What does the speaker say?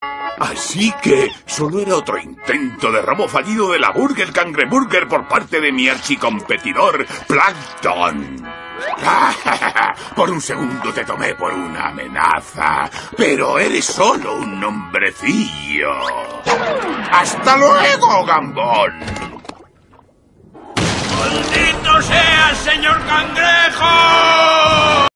Así que solo era otro intento de robo fallido de la Burger Cangreburger por parte de mi archicompetidor, Plankton. Por un segundo te tomé por una amenaza, pero eres solo un nombrecillo. ¡Hasta luego, Gambón! ¡Maldito sea, señor Cangrejo!